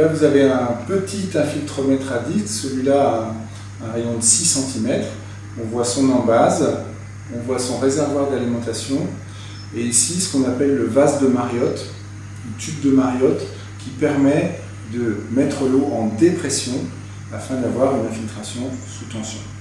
là, vous avez un petit infiltromètre à disque, celui-là a un rayon de 6 cm. On voit son embase, on voit son réservoir d'alimentation, et ici ce qu'on appelle le vase de Mariotte, le tube de Mariotte, qui permet de mettre l'eau en dépression afin d'avoir une infiltration sous tension.